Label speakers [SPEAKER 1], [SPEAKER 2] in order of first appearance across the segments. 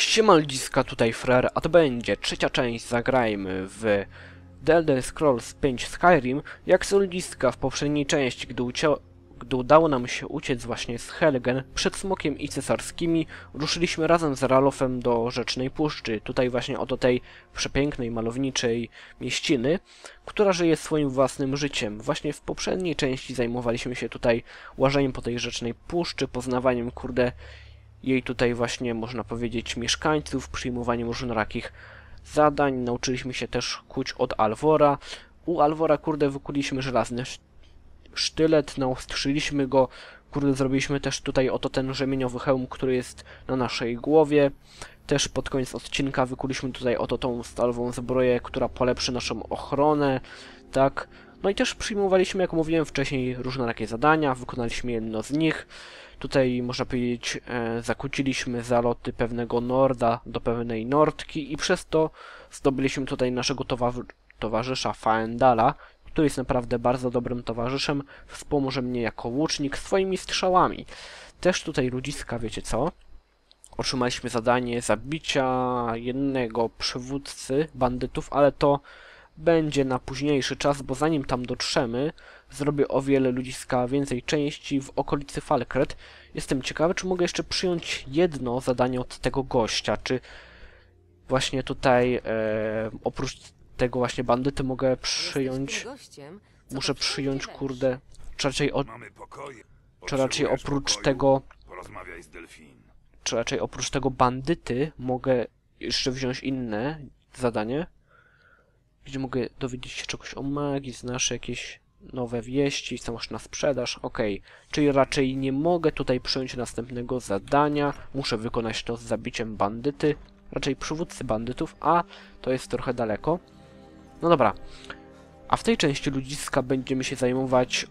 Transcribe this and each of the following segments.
[SPEAKER 1] Siema ludziska, tutaj Frer, a to będzie trzecia część Zagrajmy w The Elder Scrolls 5 Skyrim. Jak są ludziska w poprzedniej części, gdy udało nam się uciec właśnie z Helgen przed Smokiem i Cesarskimi, ruszyliśmy razem z Ralofem do Rzecznej Puszczy, tutaj właśnie oto tej przepięknej, malowniczej mieściny, która żyje swoim własnym życiem. Właśnie w poprzedniej części zajmowaliśmy się tutaj łażeniem po tej Rzecznej Puszczy, poznawaniem, jej tutaj właśnie, można powiedzieć, mieszkańców, przyjmowaniem różnorakich zadań. Nauczyliśmy się też kuć od Alvora. U Alvora, wykuliśmy żelazny sztylet, naostrzyliśmy go. Zrobiliśmy też tutaj oto ten rzemieniowy hełm, który jest na naszej głowie. Też pod koniec odcinka wykuliśmy tutaj oto tą stalową zbroję, która polepszy naszą ochronę, tak. No i też przyjmowaliśmy, jak mówiłem wcześniej, różnorakie zadania, wykonaliśmy jedno z nich. Tutaj, można powiedzieć, zakłóciliśmy zaloty pewnego Norda do pewnej Nordki i przez to zdobyliśmy tutaj naszego towarzysza Faendala, który jest naprawdę bardzo dobrym towarzyszem, wspomoże mnie jako łucznik swoimi strzałami. Też tutaj ludziska, wiecie co? Otrzymaliśmy zadanie zabicia jednego przywódcy bandytów, ale to będzie na późniejszy czas, bo zanim tam dotrzemy, zrobię o wiele ludziska więcej części w okolicy Falkreath. Jestem ciekawy, czy mogę jeszcze przyjąć jedno zadanie od tego gościa, czy właśnie tutaj oprócz tego właśnie bandyty mogę przyjąć, muszę przyjąć, czy raczej oprócz tego bandyty mogę jeszcze wziąć inne zadanie, gdzie mogę dowiedzieć się czegoś o magii, znasz jakieś nowe wieści, co masz na sprzedaż, okej. Czyli raczej nie mogę tutaj przyjąć następnego zadania, muszę wykonać to z zabiciem bandyty, raczej przywódcy bandytów, a to jest trochę daleko. No dobra, a w tej części ludziska będziemy się zajmować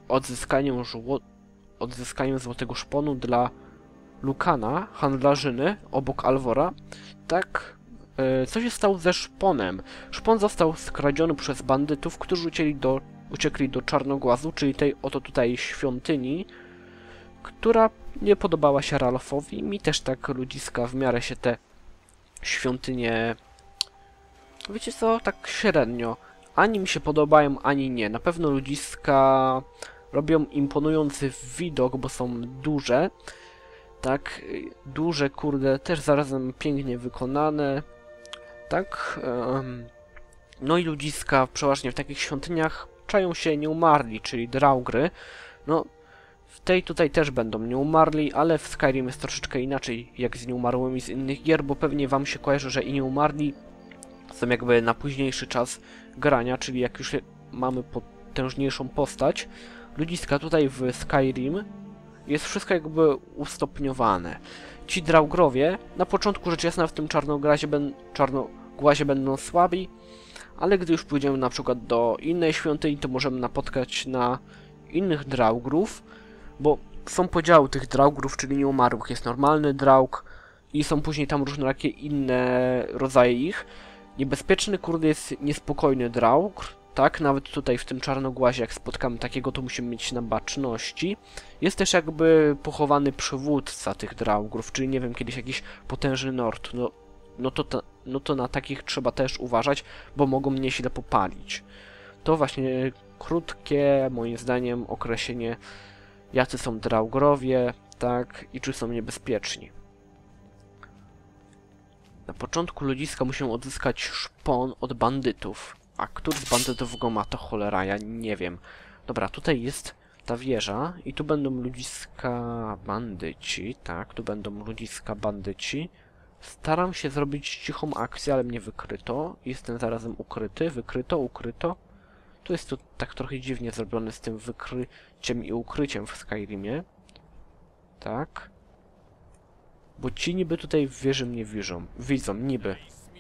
[SPEAKER 1] odzyskaniem złotego szponu dla Lukana, handlarzyny, obok Alvora. Tak, co się stało ze szponem? Szpon został skradziony przez bandytów, którzy uciekli do Czarnogłazu, czyli tej oto tutaj świątyni, która nie podobała się Ralofowi. Mi też tak ludziska w miarę się te świątynie, wiecie co, tak średnio. Ani mi się podobają, ani nie. Na pewno ludziska robią imponujący widok, bo są duże. Tak, duże, też zarazem pięknie wykonane. Tak, no i ludziska przeważnie w takich świątyniach czają się nieumarli, czyli draugry. No, w tej tutaj też będą nieumarli, ale w Skyrim jest troszeczkę inaczej jak z nieumarłymi z innych gier, bo pewnie wam się kojarzy, że i nieumarli są jakby na późniejszy czas grania, czyli jak już mamy potężniejszą postać. Ludziska tutaj w Skyrim jest wszystko jakby ustopniowane. Ci draugrowie na początku rzecz jasna w tym Czarnogłazie będą słabi, ale gdy już pójdziemy na przykład do innej świątyni, to możemy napotkać na innych draugrów, bo są podziały tych draugrów, czyli nieumarłych. Jest normalny draug i są później tam różnorakie inne rodzaje ich. Niebezpieczny jest niespokojny draugr. Tak, nawet tutaj w tym Czarnogłazie, jak spotkamy takiego, to musimy mieć na baczności. Jest też jakby przywódca tych draugrów, czyli nie wiem, kiedyś jakiś potężny Nord. No to na takich trzeba też uważać, bo mogą mnie źle popalić. To właśnie krótkie, moim zdaniem, określenie, jacy są draugrowie, tak, i czy są niebezpieczni. Na początku ludziska musimy odzyskać szpon od bandytów. A który z bandytów go ma, to cholera, ja nie wiem. Dobra, tutaj jest ta wieża i tu będą ludziska bandyci, tak, tu będą ludziska bandyci. Staram się zrobić cichą akcję, ale mnie wykryto. Jestem zarazem ukryty, ukryto. Tu jest to tak trochę dziwnie zrobione z tym wykryciem i ukryciem w Skyrimie. Tak. Bo ci niby tutaj w wieży mnie widzą, niby.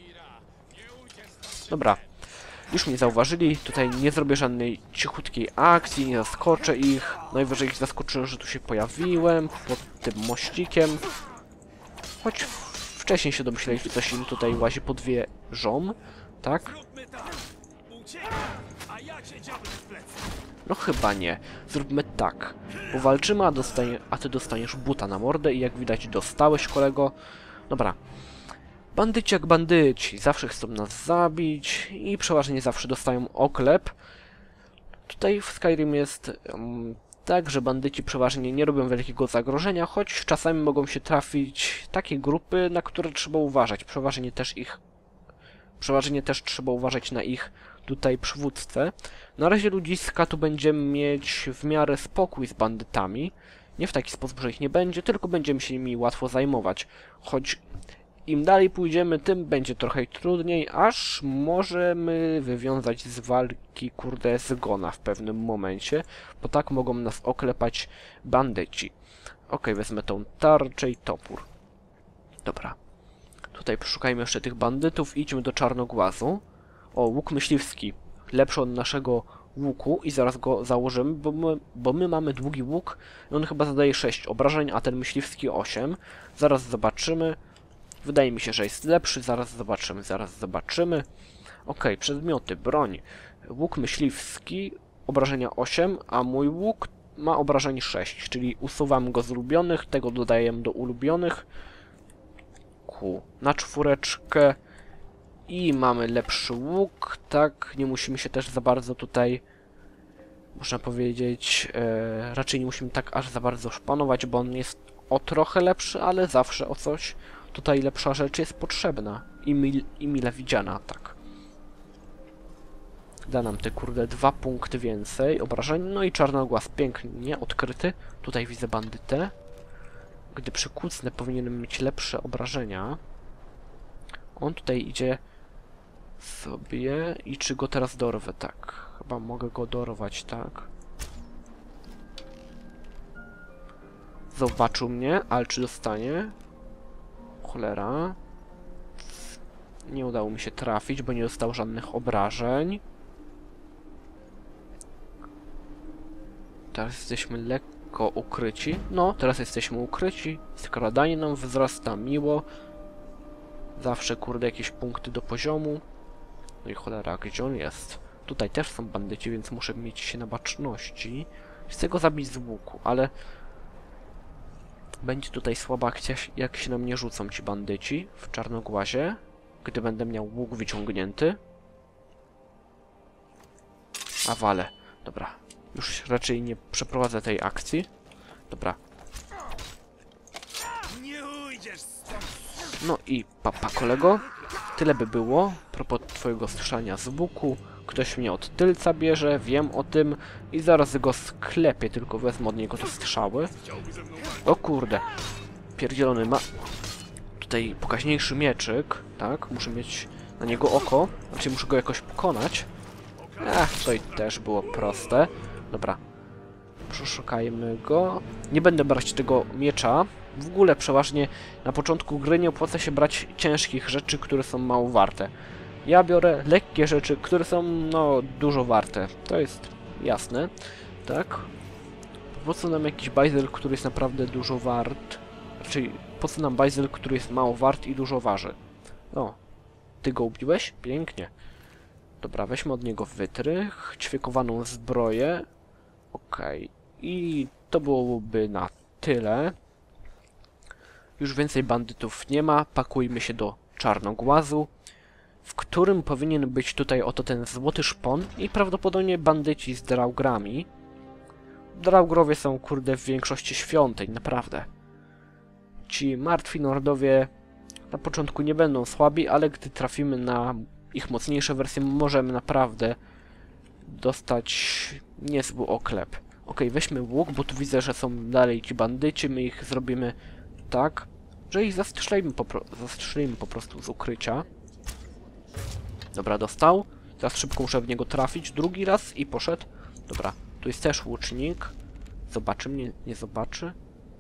[SPEAKER 1] Dobra. Już mnie zauważyli, tutaj nie zrobię żadnej cichutkiej akcji, nie zaskoczę ich. Najwyżej ich zaskoczyłem, że tu się pojawiłem, pod tym mościkiem. Choć wcześniej się domyśleli, że coś im tutaj łazi pod wieżą, tak? No chyba nie. Zróbmy tak. Powalczymy, a ty dostaniesz buta na mordę i jak widać dostałeś, kolego. Dobra. Bandyci jak bandyci, zawsze chcą nas zabić i przeważnie zawsze dostają oklep. Tutaj w Skyrim jest tak, że bandyci przeważnie nie robią wielkiego zagrożenia, choć czasami mogą się trafić takie grupy, na które trzeba uważać. Przeważnie też trzeba uważać na ich tutaj przywódcę. Na razie ludziska tu będziemy mieć w miarę spokój z bandytami. Nie w taki sposób, że ich nie będzie, tylko będziemy się nimi łatwo zajmować. Choć im dalej pójdziemy, tym będzie trochę trudniej, aż możemy wywiązać z walki, kurde, zgona w pewnym momencie, bo tak mogą nas oklepać bandyci. Okej, wezmę tą tarczę i topór. Dobra. Tutaj przeszukajmy jeszcze tych bandytów i idźmy do Czarnogłazu. O, łuk myśliwski. Lepszy od naszego łuku i zaraz go założymy, bo my mamy długi łuk i on chyba zadaje 6 obrażeń, a ten myśliwski 8. Zaraz zobaczymy. Wydaje mi się, że jest lepszy. Zaraz zobaczymy. Okej, przedmioty, broń. Łuk myśliwski, obrażenia 8, a mój łuk ma obrażeń 6, czyli usuwam go z ulubionych, tego dodaję do ulubionych. Na 4 i mamy lepszy łuk, tak, nie musimy się też za bardzo tutaj, można powiedzieć, raczej nie musimy tak aż za bardzo szpanować, bo on jest o trochę lepszy, ale zawsze o coś tutaj lepsza rzecz jest potrzebna i mile widziana, tak. Da nam te kurde 2 punkty więcej obrażeń, no i Czarnogłaz pięknie odkryty, tutaj widzę bandytę. Gdy przykucnę, powinienem mieć lepsze obrażenia. On tutaj idzie sobie i czy go teraz dorwę? Tak. Chyba mogę go dorwać, tak. Zobaczył mnie, ale czy dostanie? Cholera. Nie udało mi się trafić, bo nie dostał żadnych obrażeń. Teraz jesteśmy lekko ukryci. No, teraz jesteśmy ukryci. Skradanie nam wzrasta miło. Zawsze, kurde, jakieś punkty do poziomu. No i cholera, gdzie on jest? Tutaj też są bandyci, więc muszę mieć się na baczności. Chcę go zabić z łuku, ale będzie tutaj słaba akcja, jak się na mnie rzucą ci bandyci w Czarnogłazie, gdy będę miał łuk wyciągnięty. A wale. Dobra. Już raczej nie przeprowadzę tej akcji. Dobra. No i papa kolego. Tyle by było. Propos twojego strzelania z łuku. Ktoś mnie od tylca bierze, wiem o tym. I zaraz go sklepię, tylko wezmę od niego te strzały. O kurde. Pierdzielony ma... Tutaj pokaźniejszy mieczyk. Tak, muszę mieć na niego oko. Znaczy muszę go jakoś pokonać. To i też było proste. Dobra. Przeszukajmy go. Nie będę brać tego miecza. W ogóle przeważnie na początku gry nie opłaca się brać ciężkich rzeczy, które są mało warte. Ja biorę lekkie rzeczy, które są, no, dużo warte. To jest jasne. Tak. Po co nam jakiś bajzel, który jest naprawdę dużo wart? Czyli po co nam bajzel, który jest mało wart i dużo waży? O. Ty go ubiłeś? Pięknie. Dobra, weźmy od niego wytrych, ćwiekowaną zbroję. Okej. I to byłoby na tyle. Już więcej bandytów nie ma. Pakujmy się do Czarnogłazu, w którym powinien być tutaj oto ten złoty szpon i prawdopodobnie bandyci z draugrami. Draugrowie są, kurde, w większości świątyń, naprawdę. Ci martwi nordowie na początku nie będą słabi, ale gdy trafimy na ich mocniejsze wersje, możemy naprawdę dostać niezły oklep. Okej, weźmy łuk, bo tu widzę, że są dalej ci bandyci. My ich zrobimy tak, że ich zastrzelimy po prostu z ukrycia. Dobra, dostał. Teraz szybko muszę w niego trafić. Drugi raz i poszedł. Dobra, tu jest też łucznik. Zobaczy mnie, nie zobaczy.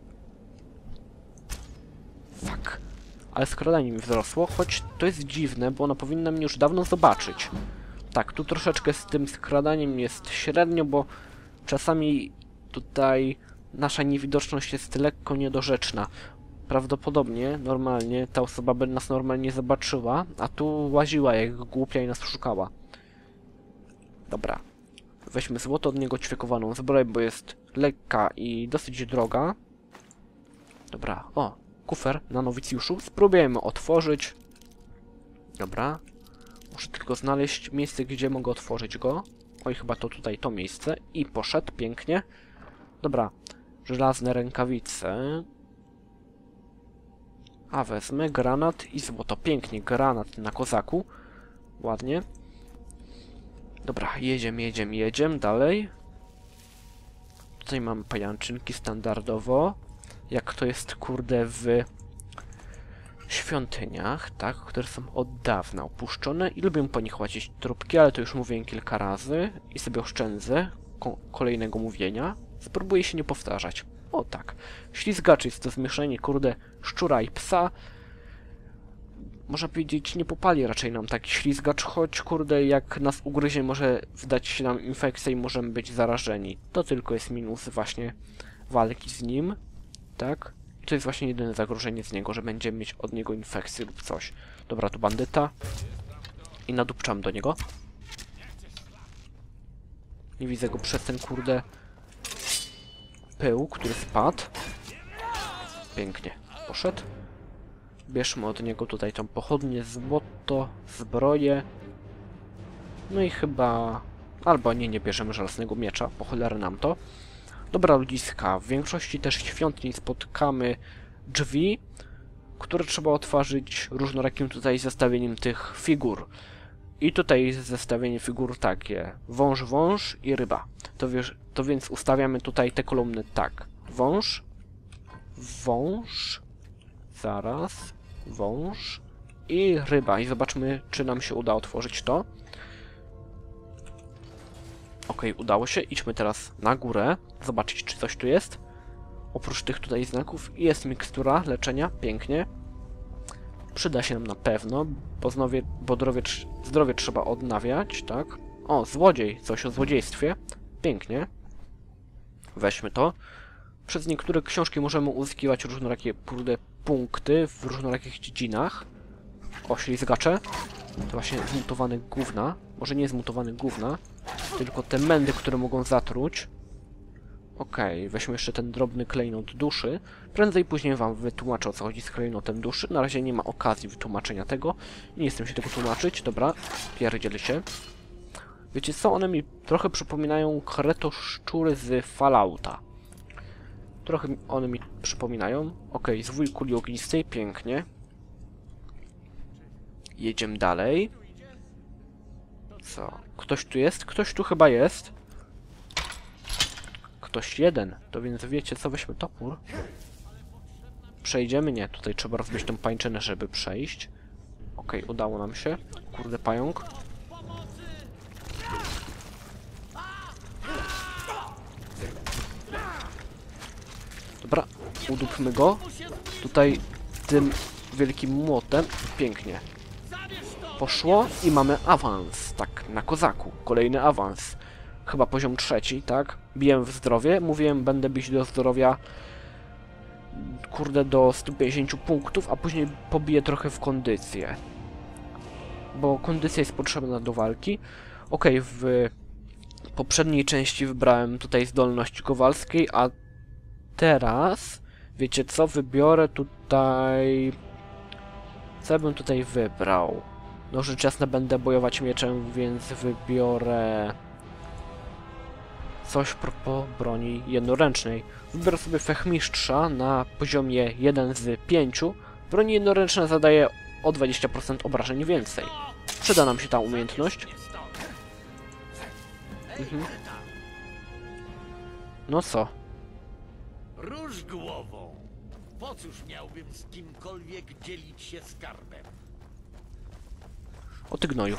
[SPEAKER 1] Fuck. Ale skradanie mi wzrosło, choć to jest dziwne, bo ona powinna mnie już dawno zobaczyć. Tak, tu troszeczkę z tym skradaniem jest średnio, bo czasami tutaj nasza niewidoczność jest lekko niedorzeczna. Prawdopodobnie, normalnie, ta osoba by nas normalnie zobaczyła, a tu łaziła jak głupia i nas szukała. Dobra. Weźmy złoto od niego, ćwiekowaną zbroję, bo jest lekka i dosyć droga. Dobra, o, kufer na nowicjuszu. Spróbujemy otworzyć. Dobra. Muszę tylko znaleźć miejsce, gdzie mogę otworzyć go. Oj, chyba to tutaj, to miejsce. I poszedł, pięknie. Dobra. Żelazne rękawice. A wezmę granat i złoto. Pięknie, granat na kozaku. Ładnie. Dobra, jedziemy dalej. Tutaj mamy pajęczynki standardowo. Jak to jest, kurde, w świątyniach, tak? Które są od dawna opuszczone i lubię po nich łazić trupki, ale to już mówiłem kilka razy i sobie oszczędzę kolejnego mówienia. Spróbuję się nie powtarzać. O tak. Ślizgacz jest to zmieszanie, kurde, szczura i psa. Można powiedzieć, nie popali raczej nam taki ślizgacz, choć, kurde, jak nas ugryzie, może wdać się nam infekcja i możemy być zarażeni. To tylko jest minus właśnie walki z nim, tak? I to jest właśnie jedyne zagrożenie z niego, że będziemy mieć od niego infekcję lub coś. Dobra, tu bandyta. I nadupczam do niego. Nie widzę go przez ten, kurde, pył, który spadł. Pięknie. Poszedł. Bierzmy od niego tutaj tą pochodnię, złoto, zbroję. No i chyba... Albo nie bierzemy żelaznego miecza, po cholerę nam to. Dobra, ludziska, w większości też świątyni spotkamy drzwi, które trzeba otworzyć różnorakim tutaj zestawieniem tych figur. I tutaj jest zestawienie figur takie: wąż i ryba. To więc ustawiamy tutaj te kolumny tak. Wąż, zaraz, wąż i ryba. I zobaczmy, czy nam się uda otworzyć to. Ok, udało się. Idźmy teraz na górę, zobaczyć, czy coś tu jest. Oprócz tych tutaj znaków jest mikstura leczenia, pięknie. Przyda się nam na pewno, bo zdrowie trzeba odnawiać, tak? O, złodziej, coś o złodziejstwie. Pięknie. Weźmy to. Przez niektóre książki możemy uzyskiwać różnorakie, kurde, punkty w różnorakich dziedzinach. O, ślizgacze. To właśnie zmutowane gówna. Może nie zmutowane gówna, tylko te mędy, które mogą zatruć. Okej, weźmy jeszcze ten drobny klejnot duszy. Prędzej później wam wytłumaczę, o co chodzi z klejnotem duszy. Na razie nie ma okazji wytłumaczenia tego. Nie jestem się tego tłumaczyć. Dobra, pierdziel się. Wiecie co? One mi trochę przypominają kretoszczury z Fallouta. Trochę one mi przypominają. Okej, zwój kuli ognistej, pięknie. Jedziemy dalej. Co? Ktoś tu jest? Ktoś tu chyba jest. Ktoś jeden. To więc wiecie co? Weźmy topór. Przejdziemy? Nie. Tutaj trzeba rozbić tą pańczynę, żeby przejść. Okej, udało nam się. Kurde, pająk. Dobra, udupmy go. Tutaj tym wielkim młotem. Pięknie. Poszło i mamy awans. Tak, na kozaku. Kolejny awans. Chyba poziom 3, tak? Biłem w zdrowie. Mówiłem, będę bić do zdrowia, kurde, do 150 punktów, a później pobiję trochę w kondycję. Bo kondycja jest potrzebna do walki. Okej, w poprzedniej części wybrałem tutaj zdolność kowalskiej, a teraz, wiecie co, wybiorę tutaj... Co bym tutaj wybrał? No rzecz jasna będę bojować mieczem, więc wybiorę... coś propos broni jednoręcznej. Wybiorę sobie fechmistrza na poziomie 1 z 5. Broni jednoręczna zadaje o 20% obrażeń więcej. Przyda nam się ta umiejętność. No co?
[SPEAKER 2] Róż głową. Po cóż miałbym z kimkolwiek dzielić się skarbem?
[SPEAKER 1] O ty gnoju.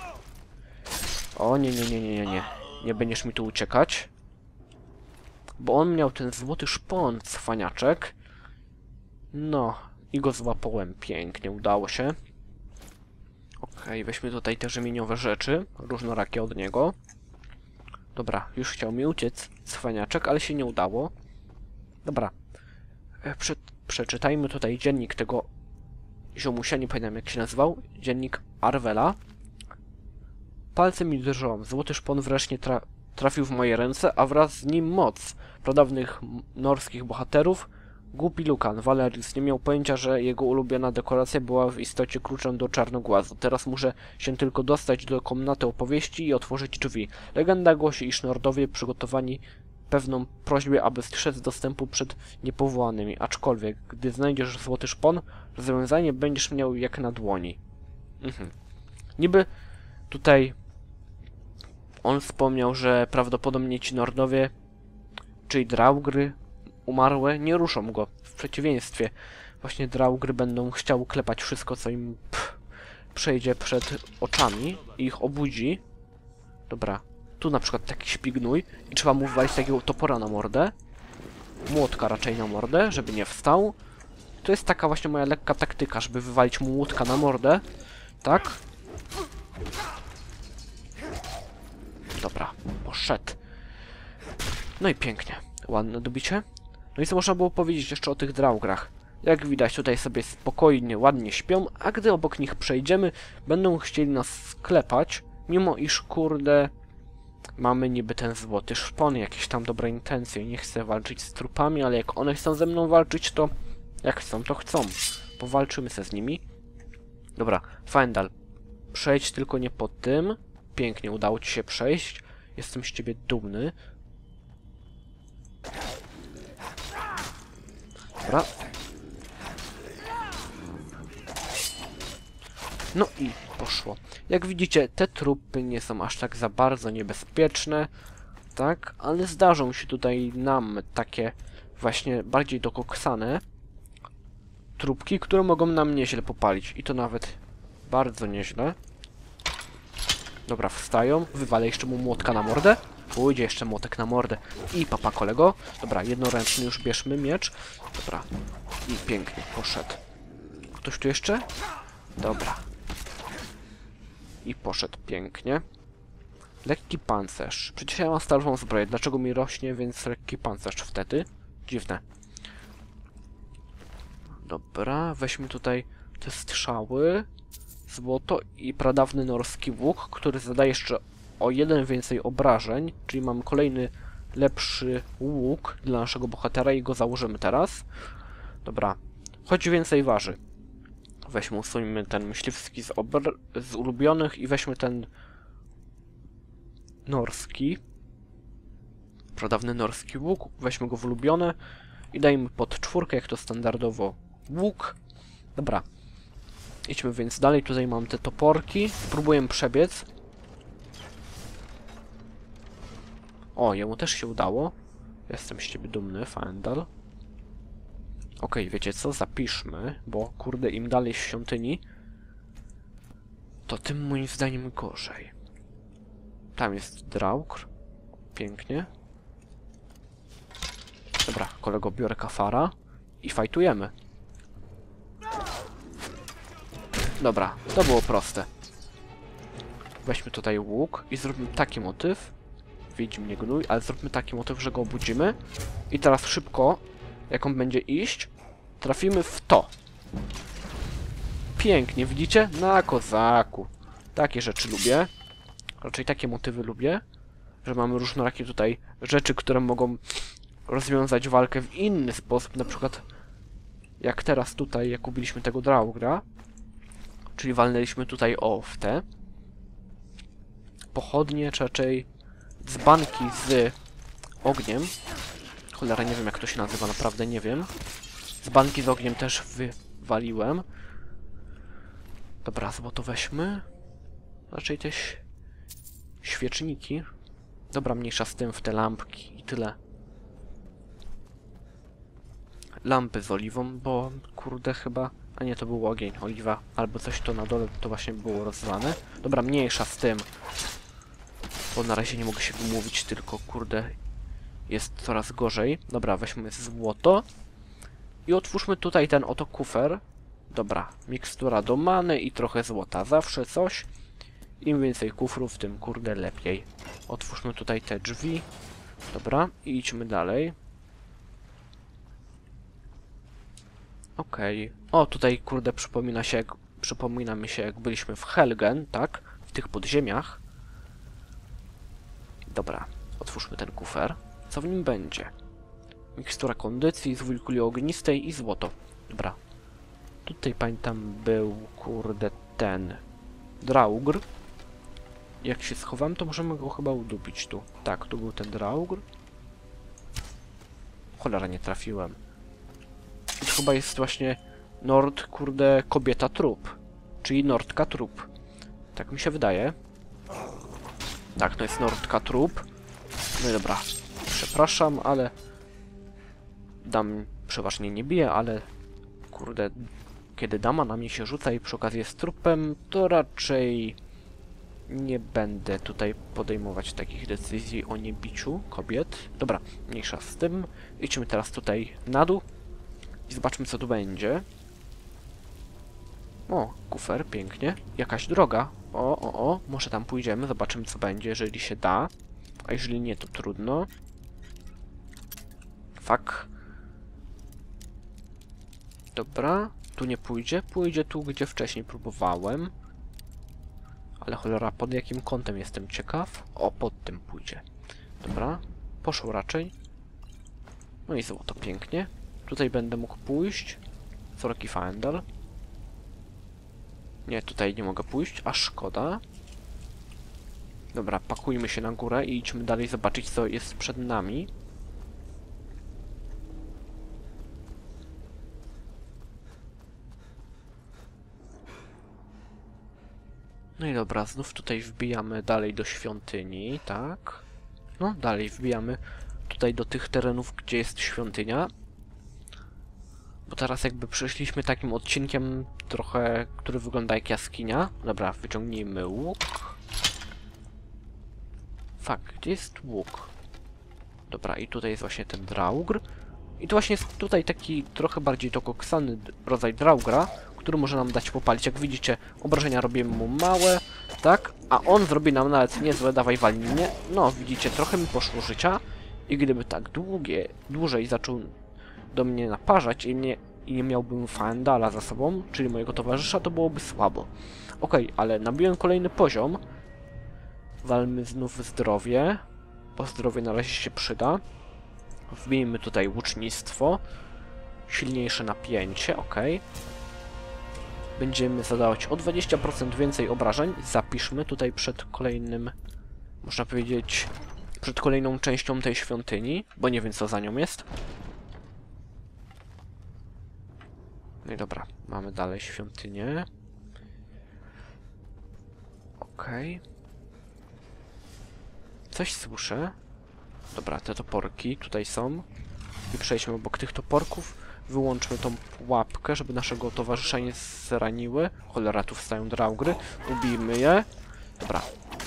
[SPEAKER 1] O nie. Nie będziesz mi tu uciekać. Bo on miał ten złoty szpon, cwaniaczek. No, i go złapałem. Pięknie, udało się. Okej, weźmy tutaj te rzemieniowe rzeczy, różnorakie od niego. Dobra, już chciał mi uciec, cwaniaczek, ale się nie udało. Dobra. Przeczytajmy tutaj dziennik tego ziomusia, nie pamiętam jak się nazywał. Dziennik Arwela. Palce mi drżą. Złoty szpon wreszcie trafił w moje ręce, a wraz z nim moc pradawnych norskich bohaterów, Głupi Lucan, Valerius, nie miał pojęcia, że jego ulubiona dekoracja była w istocie kluczem do Czarnogłazu. Teraz muszę się tylko dostać do komnaty opowieści i otworzyć drzwi. Legenda głosi, iż Nordowie przygotowani pewną prośbę, aby strzec dostępu przed niepowołanymi. Aczkolwiek, gdy znajdziesz złoty szpon, rozwiązanie będziesz miał jak na dłoni. Niby tutaj on wspomniał, że prawdopodobnie ci Nordowie, czyli Draugry umarłe, nie ruszą go. W przeciwieństwie, właśnie Draugry będą chciały klepać wszystko, co im przejdzie przed oczami i ich obudzi. Dobra, tu na przykład taki śpignój i trzeba mu wywalić takiego topora na mordę. Młotka raczej na mordę, żeby nie wstał. To jest taka właśnie moja lekka taktyka, żeby wywalić mu młotka na mordę. Tak? Dobra, poszedł. No i pięknie. Ładne dobicie. No i co można było powiedzieć jeszcze o tych Draugrach? Jak widać, tutaj sobie spokojnie, ładnie śpią, a gdy obok nich przejdziemy, będą chcieli nas sklepać, mimo iż, kurde, mamy niby ten złoty szpon, jakieś tam dobre intencje. Nie chcę walczyć z trupami, ale jak one chcą ze mną walczyć, to jak chcą, to chcą. Powalczymy se z nimi. Dobra, Faendal, przejdź tylko nie po tym. Pięknie, udało ci się przejść. Jestem z ciebie dumny. Dobra. No i poszło. Jak widzicie, te trupy nie są aż tak za bardzo niebezpieczne, tak? Ale zdarzą się tutaj nam takie właśnie bardziej dokoksane trupki, które mogą nam nieźle popalić. I to nawet bardzo nieźle. Dobra, wstają. Wywalę jeszcze mu młotka na mordę. Pójdzie jeszcze młotek na mordę. I papa kolego. Dobra, jednoręczny już bierzmy miecz. Dobra. I pięknie, poszedł. Ktoś tu jeszcze? Dobra. I poszedł pięknie. Lekki pancerz. Przecież ja mam stalową zbroję. Dlaczego mi rośnie, więc lekki pancerz wtedy? Dziwne. Dobra, weźmy tutaj te strzały. Złoto i pradawny norski łuk, który zadaje jeszcze o 1 więcej obrażeń, czyli mamy kolejny lepszy łuk dla naszego bohatera i go założymy teraz. Dobra, choć więcej waży. Weźmy, usuńmy ten myśliwski z ulubionych i weźmy ten norski. Pradawny norski łuk, weźmy go w ulubione i dajmy pod 4, jak to standardowo łuk. Dobra. Idźmy więc dalej, tutaj mam te toporki. Spróbuję przebiec. O, jemu też się udało. Jestem z ciebie dumny, Faendal. Okej, wiecie co? Zapiszmy, bo kurde, im dalej w świątyni, to tym moim zdaniem gorzej. Tam jest Draugr. Pięknie. Dobra, kolego, biorę kafara i fajtujemy. Dobra, to było proste. Weźmy tutaj łuk i zróbmy taki motyw. Widzi mnie gnój, ale zróbmy taki motyw, że go obudzimy. I teraz szybko, jak on będzie iść, trafimy w to. Pięknie, widzicie? Na kozaku. Takie rzeczy lubię. Raczej takie motywy lubię. Że mamy różnorakie tutaj rzeczy, które mogą rozwiązać walkę w inny sposób. Na przykład jak teraz tutaj, jak ubiliśmy tego Draugra. Czyli walnęliśmy tutaj w te pochodnie, czy raczej dzbanki z ogniem. Cholera, nie wiem jak to się nazywa, naprawdę nie wiem. Dzbanki z ogniem też wywaliłem. Dobra, złoto weźmy. Raczej też świeczniki. Dobra, mniejsza z tym, w te lampki i tyle. Lampy z oliwą, bo kurde chyba... A nie, to był ogień, oliwa, albo coś to na dole to właśnie było rozlane. Dobra, mniejsza z tym. Bo na razie nie mogę się wymówić, tylko kurde jest coraz gorzej. Dobra, weźmy złoto. I otwórzmy tutaj ten oto kufer. Dobra, mikstura do many i trochę złota. Zawsze coś. Im więcej kufrów, tym kurde lepiej. Otwórzmy tutaj te drzwi. Dobra, i idźmy dalej. Okej. O, tutaj kurde przypomina mi się jak byliśmy w Helgen, tak? W tych podziemiach. Dobra, otwórzmy ten kufer. Co w nim będzie? Mikstura kondycji, zwój kuli ognistej i złoto. Dobra. Tutaj pamiętam był, kurde, ten draugr. Jak się schowam, to możemy go chyba udupić tu. Tak, tu był ten draugr. Cholera, nie trafiłem. I to chyba jest właśnie Nord, kurde, kobieta trup. Czyli Nordka trup. Tak mi się wydaje. Tak, to jest Nordka trup. No i dobra. Przepraszam, ale... Dam przeważnie nie bije, ale... Kurde... Kiedy dama na mnie się rzuca i przy okazji jest trupem, to raczej... Nie będę tutaj podejmować takich decyzji o niebiciu kobiet. Dobra, mniejsza z tym. Idźmy teraz tutaj na dół. I zobaczmy, co tu będzie. O, kufer, pięknie. Jakaś droga. O, może tam pójdziemy, zobaczymy, co będzie, jeżeli się da. A jeżeli nie, to trudno. Fuck. Dobra, tu nie pójdzie. Pójdzie tu, gdzie wcześniej próbowałem. Ale cholera, pod jakim kątem jestem ciekaw? O, pod tym pójdzie. Dobra, poszło raczej. No i złoto, pięknie. Tutaj będę mógł pójść. Sorki Faendal. Nie, tutaj nie mogę pójść, a szkoda. Dobra, pakujmy się na górę i idźmy dalej zobaczyć, co jest przed nami. No i dobra, znów tutaj wbijamy dalej do świątyni, tak? No, dalej wbijamy tutaj do tych terenów, gdzie jest świątynia. Bo teraz jakby przeszliśmy takim odcinkiem trochę, który wygląda jak jaskinia. Dobra, wyciągnijmy łuk. Fuck, gdzie jest łuk? Dobra, i tutaj jest właśnie ten draugr. I to właśnie jest tutaj taki trochę bardziej dokoksanny rodzaj draugra, który może nam dać popalić. Jak widzicie, obrażenia robimy mu małe, tak? A on zrobi nam nawet niezłe, dawaj walnij mnie. No, widzicie, trochę mi poszło życia. I gdyby tak dłużej zaczął do mnie naparzać i nie miałbym Faendala za sobą, czyli mojego towarzysza, to byłoby słabo. Okej, ale nabiłem kolejny poziom. Walmy znów zdrowie, bo zdrowie na razie się przyda. Wbijmy tutaj łucznictwo. Silniejsze napięcie, okej. Będziemy zadawać o 20% więcej obrażeń. Zapiszmy tutaj przed kolejnym, można powiedzieć, przed kolejną częścią tej świątyni, bo nie wiem, co za nią jest. No i dobra, mamy dalej świątynię. Okej. Coś słyszę. Dobra, te toporki tutaj są. I przejdźmy obok tych toporków. Wyłączmy tą pułapkę, żeby naszego towarzysza nie zraniły. Cholera, tu wstają draugry. Ubijmy je. Dobra.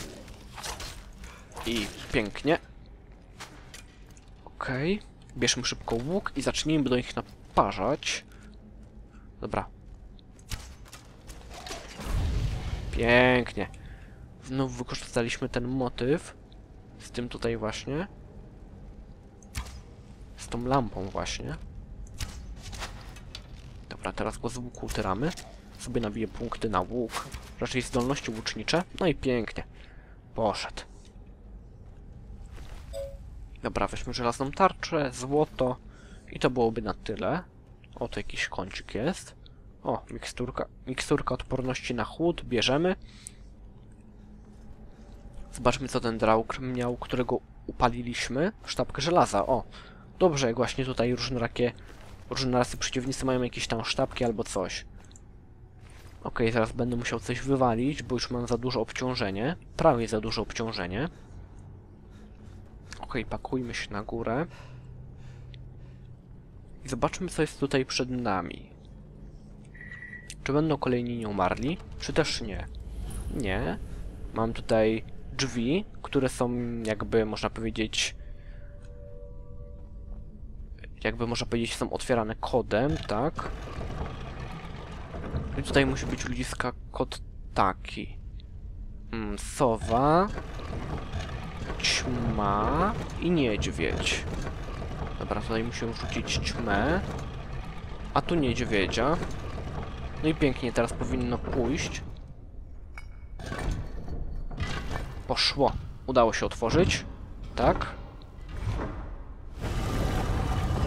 [SPEAKER 1] I pięknie. Okej. Bierzmy szybko łuk i zacznijmy do nich naparzać. Dobra. Pięknie. Znów wykorzystaliśmy ten motyw. Z tym tutaj właśnie. Z tą lampą właśnie. Dobra, teraz go z łuku utyramy. Sobie nabiję punkty na łuk. Raczej zdolności łucznicze. No i pięknie. Poszedł. Dobra, weźmy żelazną tarczę, złoto. I to byłoby na tyle. O, to jakiś kącik jest. O, miksturka odporności na chłód. Bierzemy. Zobaczmy, co ten draugr miał, którego upaliliśmy. Sztabkę żelaza, o. Dobrze, jak właśnie tutaj różne rasy przeciwnicy mają jakieś tam sztabki albo coś. Okej, zaraz będę musiał coś wywalić, bo już mam za duże obciążenie. Prawie za duże obciążenie. Okej, pakujmy się na górę. I zobaczmy, co jest tutaj przed nami. Czy będą kolejni nieumarli? Czy też nie? Nie. Mam tutaj drzwi, które są jakby, można powiedzieć, są otwierane kodem, tak? I tutaj musi być ludziska kod taki. Sowa, ćma i niedźwiedź. Dobra, tutaj musimy rzucić ćmę, a tu niedźwiedzia. No i pięknie, teraz powinno pójść. Poszło. Udało się otworzyć. Tak.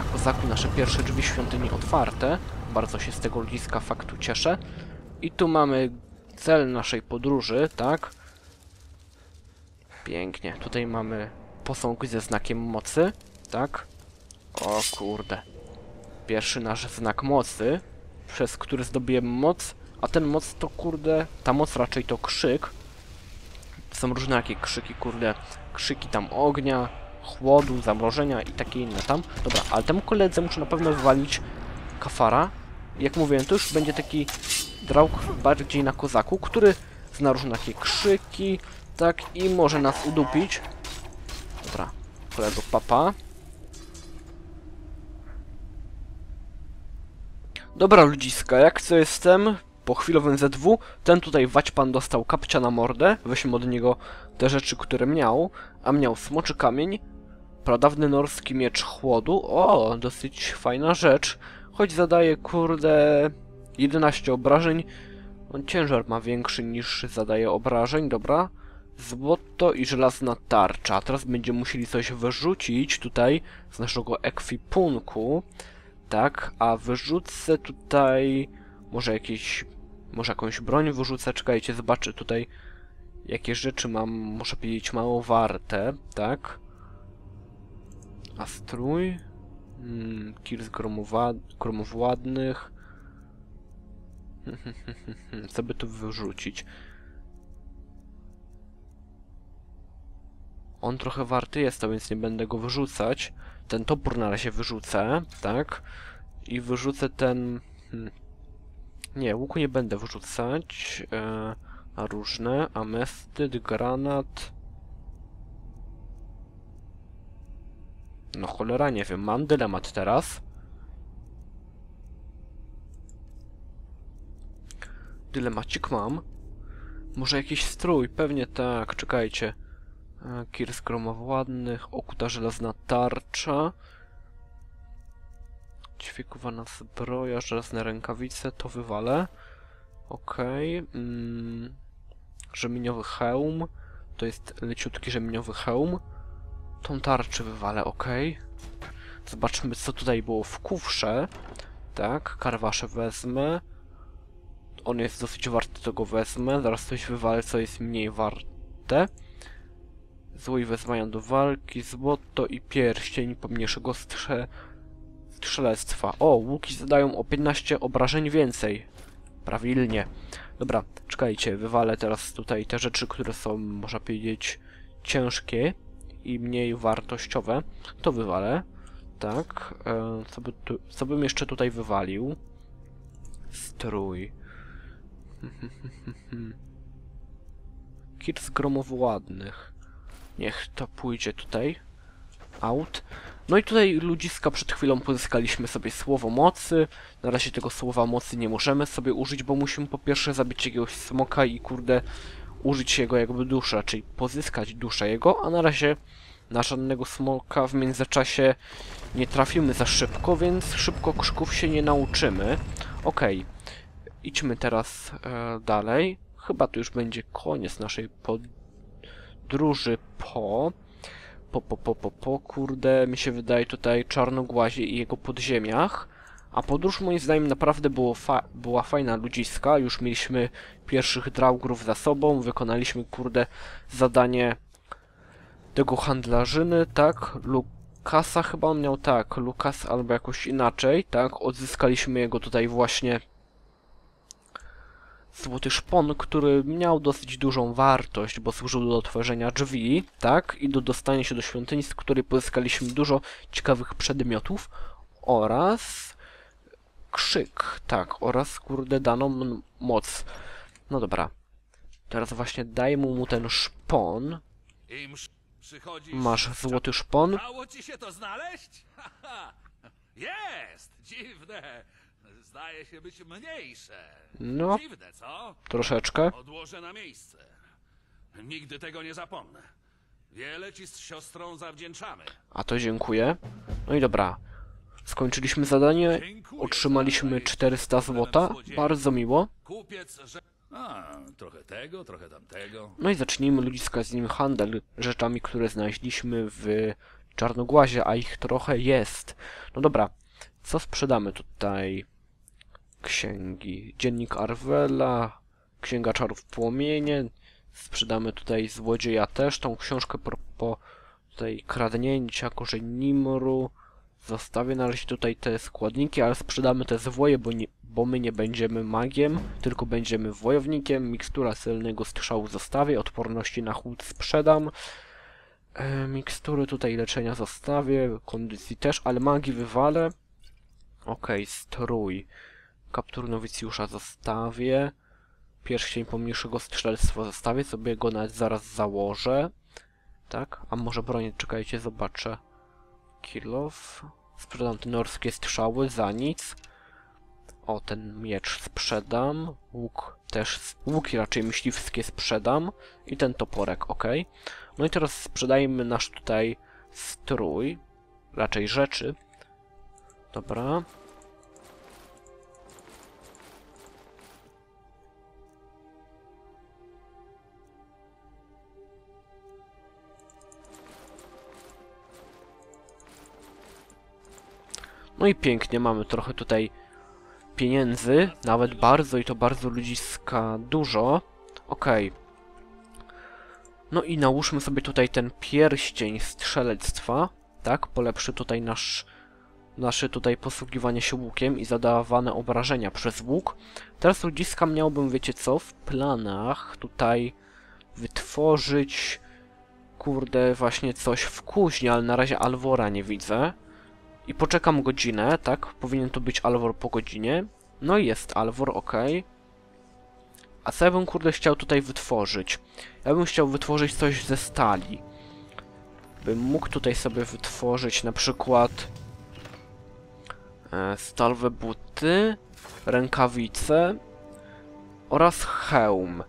[SPEAKER 1] kozaku nasze pierwsze drzwi świątyni otwarte. Bardzo się z tego ludziska faktu cieszę. I tu mamy cel naszej podróży, tak? Pięknie. Tutaj mamy posąg ze znakiem mocy, tak? O kurde. Pierwszy nasz znak mocy, przez który zdobyjemy moc, a ten moc to kurde, ta moc raczej to krzyk. Są różne jakie krzyki, kurde, krzyki tam ognia, chłodu, zamrożenia i takie inne tam. Dobra, ale temu koledze muszę na pewno wywalić kafara. Jak mówiłem, to już będzie taki draug bardziej na kozaku, który zna różne takie krzyki, tak, i może nas udupić. Dobra, kolego papa. Dobra ludziska, jak co jestem? Po chwilowym ZW, ten tutaj waćpan dostał kapcia na mordę, weźmy od niego te rzeczy, które miał, a miał smoczy kamień, pradawny norski miecz chłodu, o, dosyć fajna rzecz, choć zadaje, kurde, 11 obrażeń, on ciężar ma większy niż zadaje obrażeń, dobra, złoto i żelazna tarcza, teraz będziemy musieli coś wyrzucić tutaj z naszego ekwipunku, tak, a wyrzucę tutaj może jakąś broń wyrzucę, czekajcie, zobaczę tutaj jakie rzeczy mam, muszę powiedzieć, mało warte, tak? A strój? Kir z gromowładnych. Co by tu wyrzucić? On trochę warty jest, to więc nie będę go wyrzucać. Ten topór na razie wyrzucę, tak? I wyrzucę ten... Nie, łuku nie będę wyrzucać. A różne. Amestyd, granat. No cholera, nie wiem. Mam dylemat teraz. Dylemacik mam. Może jakiś strój? Pewnie tak. Czekajcie. Kir z gromowładnych. Okuta żelazna tarcza. Ćwiekowana zbroja, żelazne rękawice, to wywalę. Okej. Rzemieniowy hełm. To jest leciutki rzemieniowy hełm. Tą tarczę wywalę, okej. Zobaczmy, co tutaj było w kufrze. Tak, karwasze wezmę. On jest dosyć warty, to go wezmę. Zaraz coś wywalę, co jest mniej warte. Złój wezwania do walki, złoto i pierścień pomniejszego strzelectwa. O, łuki zadają o 15 obrażeń więcej. Prawilnie. Dobra, czekajcie, wywalę teraz tutaj te rzeczy, które są, można powiedzieć, ciężkie i mniej wartościowe. To wywalę. Tak. Co bym jeszcze tutaj wywalił? Strój. Kit z gromowładnych. Niech to pójdzie tutaj. Out. No i tutaj ludziska przed chwilą pozyskaliśmy sobie słowo mocy. Na razie tego słowa mocy nie możemy sobie użyć, bo musimy po pierwsze zabić jakiegoś smoka i kurde użyć jego jakby dusza, czyli pozyskać duszę jego, a na razie na żadnego smoka w międzyczasie nie trafimy za szybko, więc szybko krzyków się nie nauczymy. Okej, idźmy teraz dalej. Chyba to już będzie koniec naszej podróży kurde, mi się wydaje tutaj Czarnogłazie i jego podziemiach. A podróż moim zdaniem naprawdę była fajna ludziska. Już mieliśmy pierwszych draugrów za sobą. Wykonaliśmy, kurde, zadanie tego handlarzyny, tak? Lukasa chyba on miał, tak. Lukas albo jakoś inaczej, tak? Odzyskaliśmy jego tutaj właśnie złoty szpon, który miał dosyć dużą wartość, bo służył do otworzenia drzwi, tak? I do dostania się do świątyni, z której pozyskaliśmy dużo ciekawych przedmiotów oraz krzyk, tak, oraz kurde daną moc. No dobra. Teraz właśnie daj mu ten szpon. Masz złoty szpon.
[SPEAKER 3] Udało ci się to znaleźć? Jest! Dziwne. Zdaje się być mniejsze.
[SPEAKER 1] No,
[SPEAKER 3] Dziwne, co?
[SPEAKER 1] troszeczkę.
[SPEAKER 3] Odłożę na miejsce. Nigdy tego nie zapomnę. Wiele ci z siostrą zawdzięczamy.
[SPEAKER 1] A to dziękuję. No i dobra. Skończyliśmy zadanie. Otrzymaliśmy 400 złota. Bardzo miło.
[SPEAKER 3] Kupiec, że... trochę tego, trochę tamtego.
[SPEAKER 1] No i zacznijmy ludziska z nim handel rzeczami, które znaleźliśmy w czarnogłazie, a ich trochę jest. No dobra, co sprzedamy tutaj? Księgi. Dziennik Arwela, Księga Czarów Płomienie. Sprzedamy tutaj Złodzieja też, tą książkę po tutaj kradnięcia, Korzeń Nimru. Zostawię na razie tutaj te składniki, ale sprzedamy te zwoje, bo my nie będziemy magiem, tylko będziemy wojownikiem. Mikstura celnego strzału zostawię, odporności na chłód sprzedam. Mikstury tutaj leczenia zostawię, kondycji też, ale magii wywalę. Okej, strój. Kaptur nowicjusza zostawię. Pierścień pomniejszego strzelstwa zostawię, sobie go nawet zaraz założę. Tak, a może bronię, czekajcie, zobaczę. Kill off. Sprzedam te norskie strzały za nic. O, ten miecz sprzedam. Łuk też, łuki raczej myśliwskie sprzedam. I ten toporek, ok. No i teraz sprzedajmy nasz tutaj strój. Raczej rzeczy. Dobra. No i pięknie, mamy trochę tutaj pieniędzy, nawet bardzo i to bardzo ludziska dużo. Okej. No i nałóżmy sobie tutaj ten pierścień strzelectwa, tak? Polepszy tutaj nasze tutaj posługiwanie się łukiem i zadawane obrażenia przez łuk. Teraz ludziska miałbym, wiecie co, w planach tutaj wytworzyć, kurde, właśnie coś w kuźni, ale na razie Alvora nie widzę. I poczekam godzinę, tak? Powinien to być Alvor po godzinie. No i jest Alvor, ok. A co ja bym, kurde, chciał tutaj wytworzyć? Ja bym chciał wytworzyć coś ze stali. Bym mógł tutaj sobie wytworzyć na przykład stalowe buty, rękawice oraz hełm.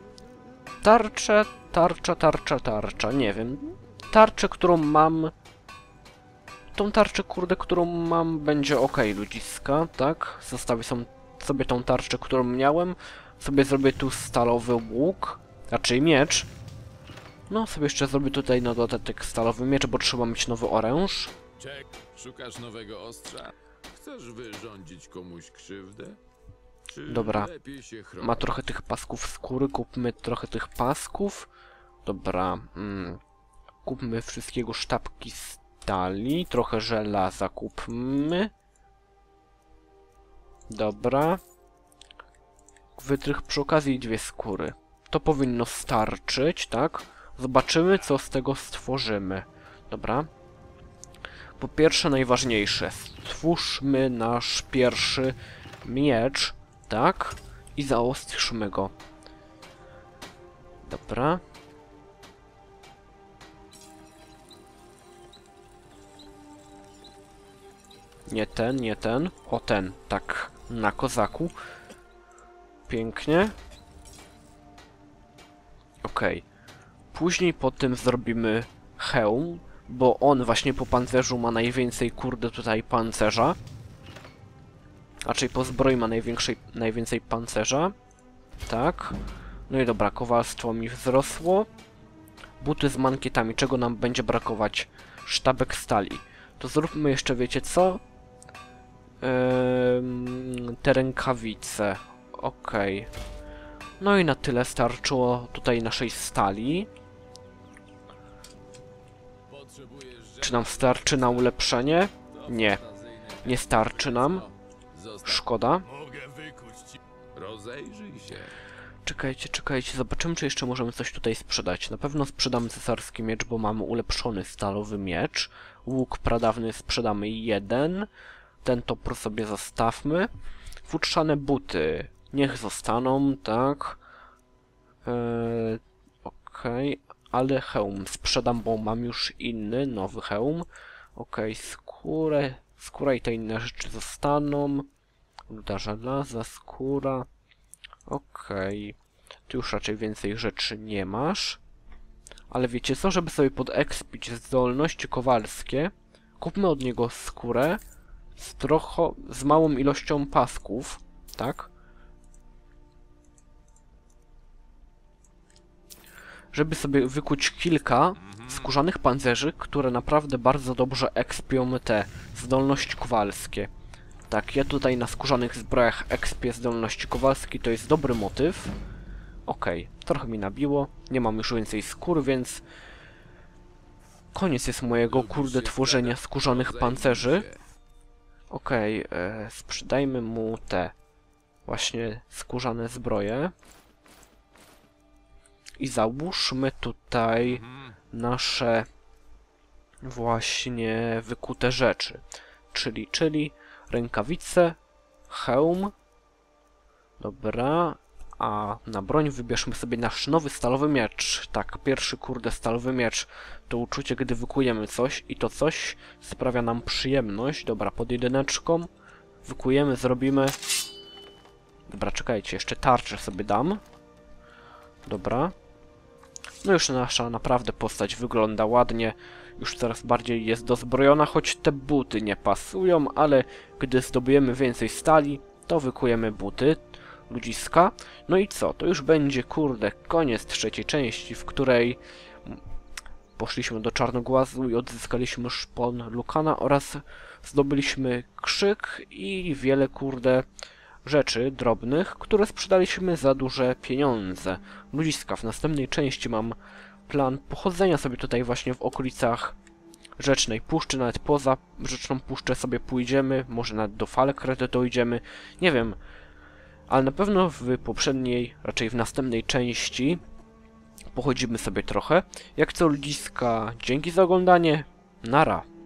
[SPEAKER 1] Tarcza, nie wiem. Tarczę, którą mam... Tą tarczę, kurde, którą mam, będzie ok, ludziska, tak? Zostawię sobie tą tarczę, którą miałem. Sobie zrobię tu stalowy łuk, raczej miecz. No, sobie jeszcze zrobię tutaj na dodatek stalowy miecz, bo trzeba mieć nowy oręż.
[SPEAKER 4] Czek, szukasz nowego ostrza? Chcesz wyrządzić komuś krzywdę? Czy
[SPEAKER 1] Dobra,
[SPEAKER 4] lepiej się chronić?
[SPEAKER 1] ma trochę tych pasków skóry, kupmy trochę tych pasków. Dobra, kupmy wszystkiego sztabki stali, trochę żelaza kupmy. Dobra. Wytrych przy okazji i 2 skóry. To powinno starczyć, tak? Zobaczymy, co z tego stworzymy. Dobra. Po pierwsze, najważniejsze. Stwórzmy nasz pierwszy miecz, tak? I zaostrzmy go. Dobra. Nie ten, nie ten. O, ten. Tak, na kozaku. Pięknie. Okej. Później po tym zrobimy hełm, bo on właśnie po pancerzu ma najwięcej, kurde, tutaj pancerza. Raczej po zbroi ma najwięcej pancerza. Tak. No i dobra, kowalstwo mi wzrosło. Buty z mankietami. Czego nam będzie brakować? Sztabek stali. To zróbmy jeszcze, wiecie co? Te rękawice. Okej. No i na tyle starczyło tutaj naszej stali. Czy nam starczy na ulepszenie? Nie. Nie starczy nam. Szkoda.
[SPEAKER 4] Rozejrzyj się.
[SPEAKER 1] Czekajcie. Zobaczymy, czy jeszcze możemy coś tutaj sprzedać. Na pewno sprzedamy cesarski miecz, bo mamy ulepszony stalowy miecz. Łuk pradawny sprzedamy 1. Ten topór sobie zostawmy. Futrzane buty. Niech zostaną, tak. Okej. Ale hełm sprzedam, bo mam już inny, nowy hełm. Okej, skóra i te inne rzeczy zostaną. Ruda żelaza, skóra. Okej. Tu już raczej więcej rzeczy nie masz. Ale wiecie co, żeby sobie podekspić zdolności kowalskie, kupmy od niego skórę z małą ilością pasków, tak? żeby sobie wykuć kilka skórzanych pancerzy, które naprawdę bardzo dobrze ekspią te zdolności kowalskie. Tak, ja tutaj na skórzanych zbrojach ekspię zdolności kowalskie, to jest dobry motyw. Okej, trochę mi nabiło, nie mam już więcej skór, więc koniec jest mojego, kurde, tworzenia skórzanych pancerzy. Okej, sprzedajmy mu te właśnie skórzane zbroje. I załóżmy tutaj nasze właśnie wykute rzeczy. Czyli rękawice, hełm. Dobra, a na broń wybierzmy sobie nasz nowy stalowy miecz. Tak, pierwszy, kurde, stalowy miecz. To uczucie, gdy wykujemy coś i to coś sprawia nam przyjemność. Dobra, pod jedyneczką wykujemy, zrobimy. Dobra, czekajcie, jeszcze tarczę sobie dam. Dobra. No już nasza naprawdę postać wygląda ładnie. Już coraz bardziej jest dozbrojona, choć te buty nie pasują, ale gdy zdobujemy więcej stali, to wykujemy buty ludziska. No i co? To już będzie, kurde, koniec trzeciej części, w której poszliśmy do Czarnogłazu i odzyskaliśmy szpon Lukana oraz zdobyliśmy krzyk i wiele, kurde, rzeczy drobnych, które sprzedaliśmy za duże pieniądze. Ludziska, w następnej części mam plan pochodzenia sobie tutaj właśnie w okolicach Rzecznej Puszczy, nawet poza Rzeczną Puszczę sobie pójdziemy, może nawet do Falkreath dojdziemy, nie wiem, ale na pewno w poprzedniej, raczej w następnej części pochodzimy sobie trochę. Jak co ludziska, dzięki za oglądanie, nara.